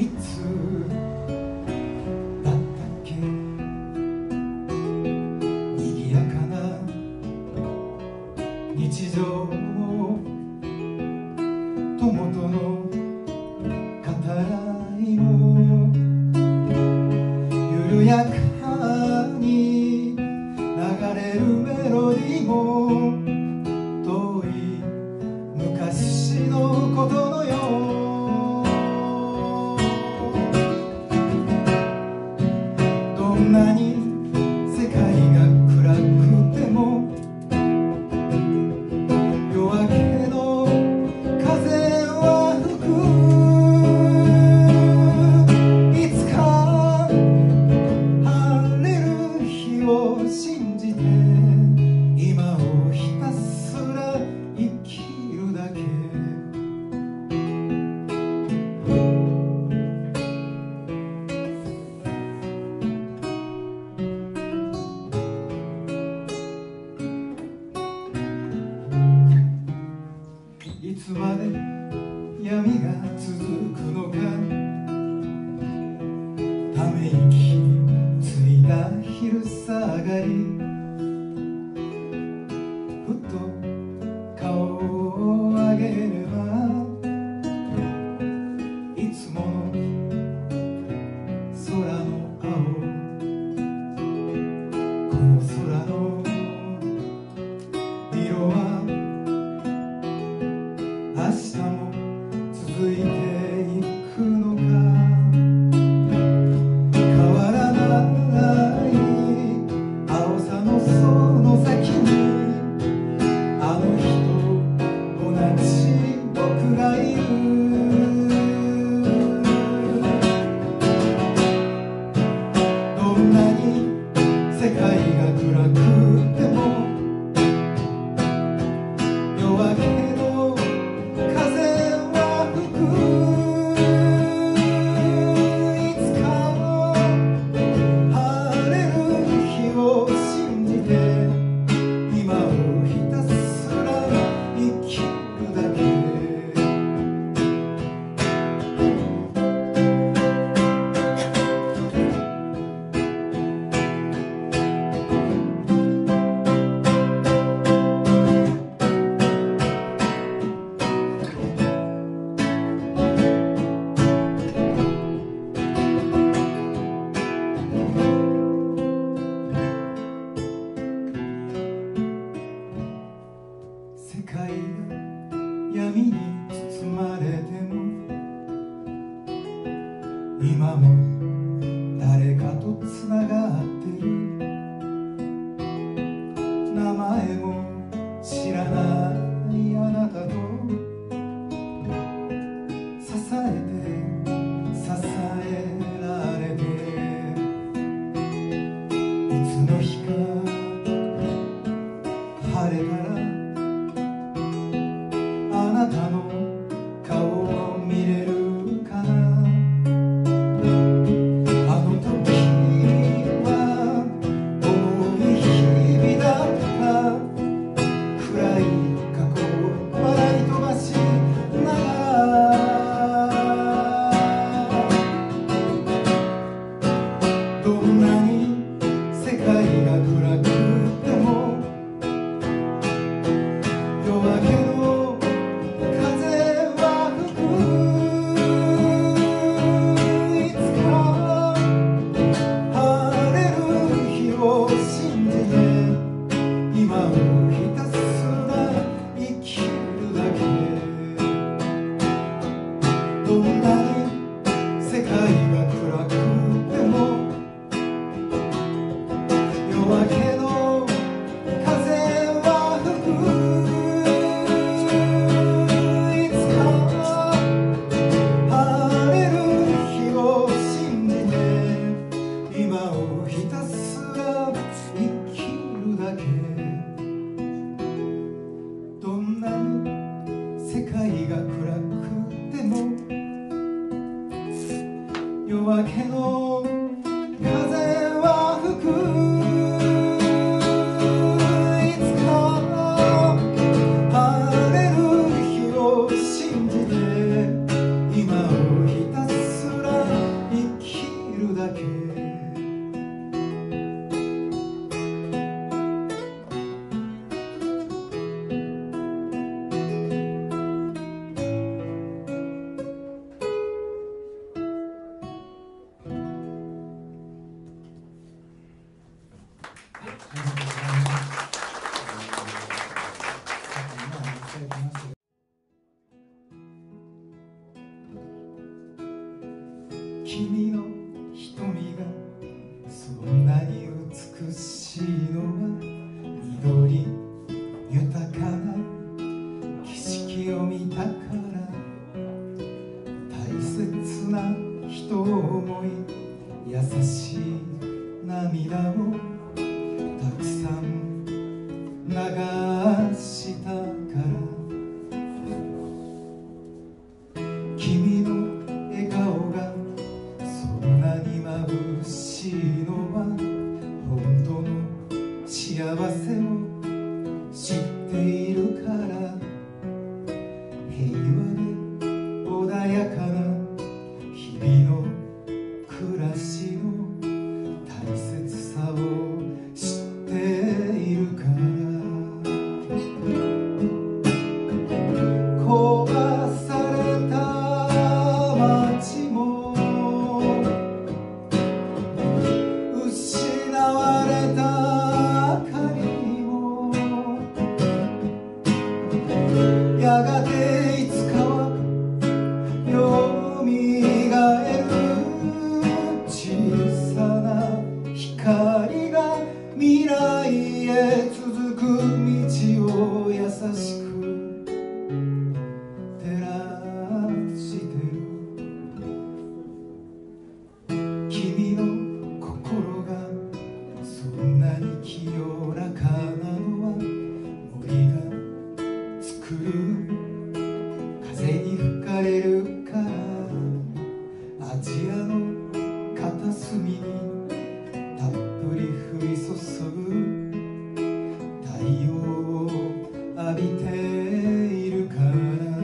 いつだったっけ、賑やかな日常を友との語らいも緩やかに流れるメロディーも遠い昔のことのよう、どんなに世界が暗くても夜明けの風は吹く、いつか晴れる日を信じて今をひたすら生きるだけ。いつまで闇が続くのか、ため息ついた昼下がり、ふと顔を上げればいつもの空の青、この空の色は明日も続いていくのか、変わらない青さのその先にあの日と同じ僕がいる。どんなに世界が暗くても夜明けの風は吹く、いつか晴れる日を信じて今をひたすら生きるだけ。世界が闇に包まれても今も誰かとつながってる、名前も知らないあなたと支えられて、いつの日か晴れたらあなたの顔を見れるかな。あの時は重い日々だった、暗い過去を笑い飛ばしながら、どんなに世界が暗くても夜明けの風は吹く、いつか晴れる日を信じて今をひたすら生きるだけ。どんなに世界が暗くても夜明けの風は吹く、いつか晴れる日を信じて今をひたすら生きるだけ。どんなに世界が暗くても夜明けの風は吹く、いつか晴れる日を信じて今をひたすら君の瞳がそんなに美しいのは緑豊かな景色を見たから大切な人を思い優しい涙をたくさん流したから君の笑顔がそんなに眩しいのは本当の幸せを知っているから平和で穏やかな日々の暮らしの大切さを知っているから壊された街も失われた明かりもやがていつかはよみがえる小さな光が未来へ続く道を優しく照らしてる君の心がそんなに清らかなのは森が作る風に吹かれるからアジアの片隅にたっぷり降り注ぐ太陽を浴びているから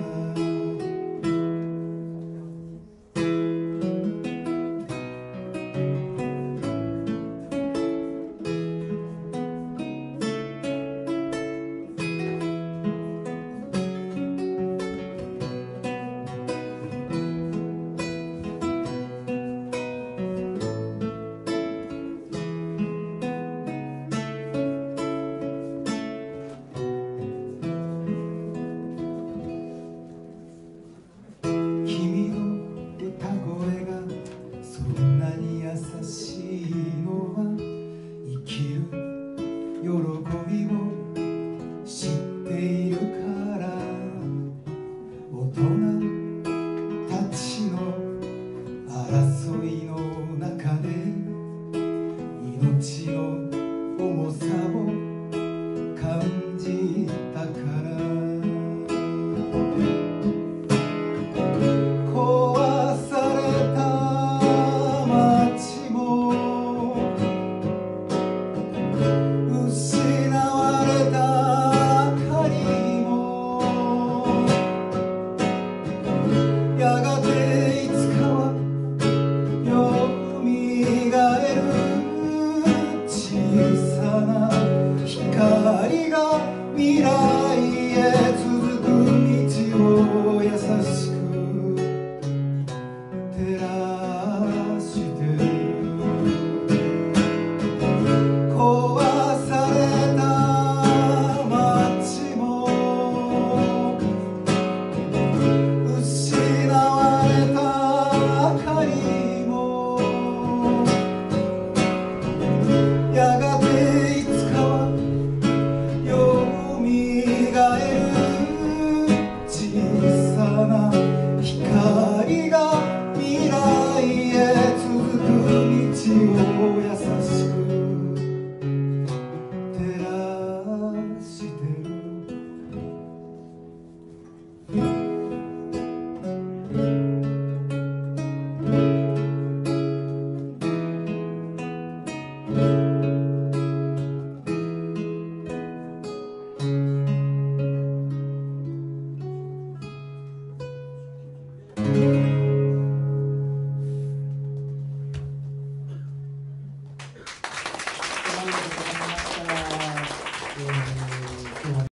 君の歌声がそんなに優しいのは生きる喜びを知っているから大人たちの争い